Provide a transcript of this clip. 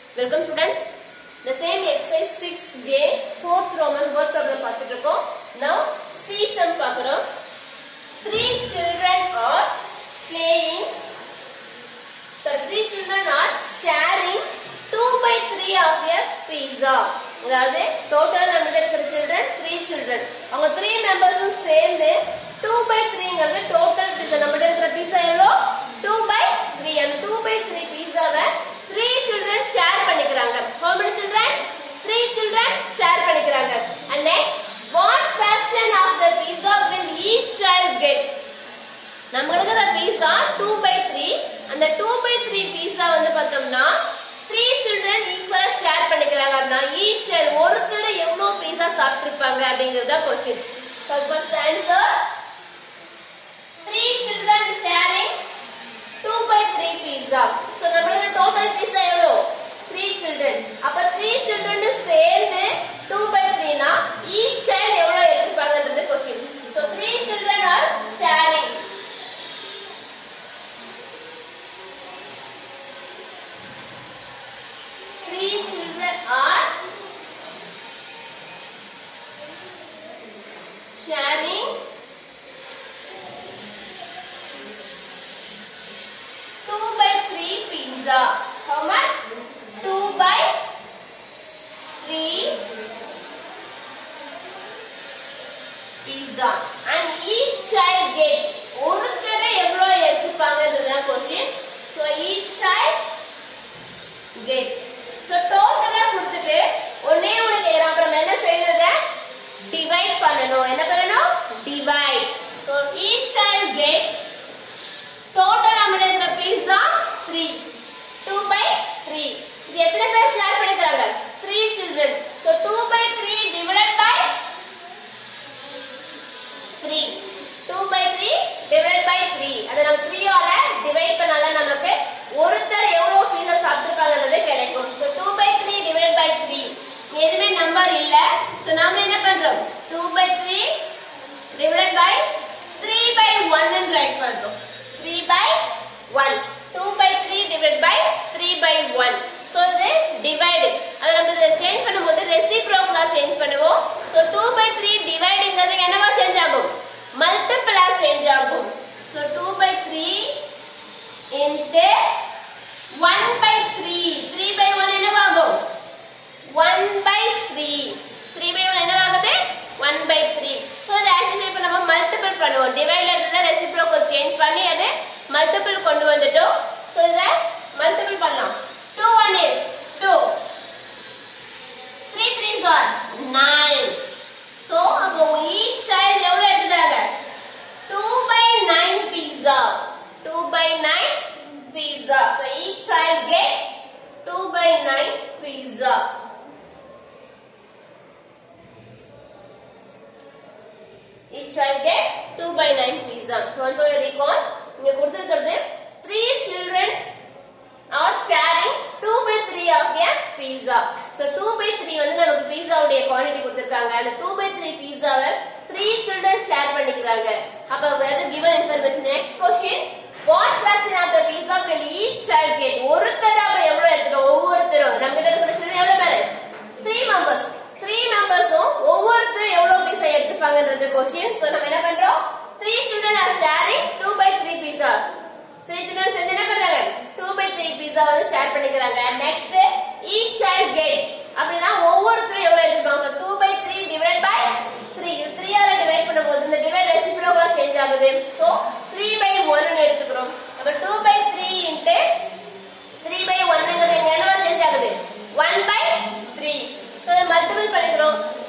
Welcome students. The same exercise 6J 4th Roman word problem பார்த்துட்டு இருக்கோம். Now see sum பார்க்கிறோம். 3 children are playing. The 3 children are sharing 2/3 of a pizza. அதாவது total நம்மகிட்ட இருக்கிற children 3 children. அவங்க 3 members சேர்ந்து 2/3ங்கிறது total pizza. நம்மகிட்ட இருக்கிற pizza எவ்வளோ 2/3. அந்த 2/3 pizzaவை 3 children share பண்ணிக்கிறாங்க. How many children? 3 children share பண்ணிக்கிறாங்க. And next, what fraction of the pizza will each child get? நம்மளுக்கு அந்த pizza 2/3. அந்த 2/3 pizza வந்து பார்த்தோம்னா 3 children equal share பண்ணிக்கிறாங்க. அப்படினா each child ஒருத்தர் எவ்வளவு pizza சாப்பிட்டிருப்பாங்க அப்படிங்கறத question. So first answer 3 children sharing 2/3 pizza. So நம்மளுக்கு total pizza எவ்வளவு 3 children. அப்ப 3 children சேர்ந்து 2/3 னா each child எவ்வளவு எடுத்துப்பாங்கன்றது question. So 3 children are sharing. Three children are sharing 2/3 pizza. How much? 2/3 pizza. And each child get ஒருத்தர எவ்வளவு எடுத்துப்பாங்கன்றத question. So each child get. So டோட்டலா கொடுத்துட்டு ஒண்ணே ஒண்ணு கேக்குறாங்க. அப்புறம் என்ன செய்யறது? டிவைட் பண்ணனும். என்ன பண்ணனும்? Divide. So each child get total நம்மளுக்கு இருக்கிற pizza 3. 2/3. இது எத்தனை பேர் ஷேர் பண்ணிக்கிறாங்க? 3 children. So 2/3 divided by 3. 2/3 divided by 3. அத நம்ம 3 ஆல டிவைட் பண்ணால நமக்கு ஒருத்தர் எவ்வளவு pizza சாப்பிட்டிருப்பாங்கன்றது கிடைக்கும். So 2/3 divided by 3. எதுமே நம்பர் இல்ல. So நாம என்ன பண்றோம்? 2/3 divided by 3/1 ன்னு ரைட் பண்றோம். 3/1. 2/3 divided by 3/1. So the divide. அத நம்ம சேஞ்ச் பண்ணும்போது ரெசிப்ரோக்கலா சேஞ்ச் பண்ணுவோம். So 2/3 டிவைடிங்கிறது என்னவா சேஞ்ச் ஆகும்? மல்டிபிளா சேஞ்ச் ஆகும். So 2/3 into 1/3. 3/1 என்னவாகும்? 1/3. 3/1 என்னவாகுது? 1/3. So the actually இப்ப நம்ம மல்டிபிள் பண்ணுவோம். டிவைட்ல இருந்து ரெசிப்ரோக்கல் சேஞ்ச் பண்ணி அது மல்டிபிள் கொண்டு வந்துட்டோம். So இத மல்டிபிள் பண்ணலாம். 2 1 is 2. 3 3s are 9. So அப்போ each child எவ்வளவு எடுத்துக்கறாங்க? 2/9 pizza. 2/9 pizza. So each child get 2/9 pizza. Each child get 2/9 pizza. So once we recall, இங்க கொடுத்திருக்கிறது 3 children are sharing 2/3 of a pizza. So 2/3 வந்து நமக்கு pizza உடைய quantity கொடுத்திருக்காங்க. அந்த 2/3 pizzaவை 3 children ஷேர் பண்ணிக்கிறாங்க. அப்ப வேற given information. Next question, what fraction of the pizza will each child get? ஒருத்தர் அப்ப எவ்வளவு எடுத்துறோம்? ஒவ்வொருத்தரும் நம்மகிட்ட இருக்கிற children எவ்வளவு பேரு? 3 members. 3 membersம் ஒவ்வொருத்தரும் எவ்வளவு pizza எடுத்துப்பாங்கன்றது question. So நம்ம என்ன பண்றோம்? 3 children are sharing 2/3 pizza. 3 children சேர்ந்து என்ன பண்றாங்க? 2/3 pizza வந்து ஷேர் பண்ணிக்கிறாங்க. Next, each child get. அப்படினா ஒவ்வொருத்தரும் எவ்வளவு எடுத்துப்பாங்க? 2/3 divided by 3. 3 ஆல டிவைட் பண்ணும்போது இந்த டிவைட் ரெசிப்ரோக்கலா சேஞ்ச் ஆகுது. So 3/1 ன்னு எடுத்துக்கிறோம். அப்ப 2/3 into 3/1ங்கிறது என்னவா சேஞ்ச் ஆகுது? 1/3. So மல்டிபிள் பண்ணிக்கிறோம்.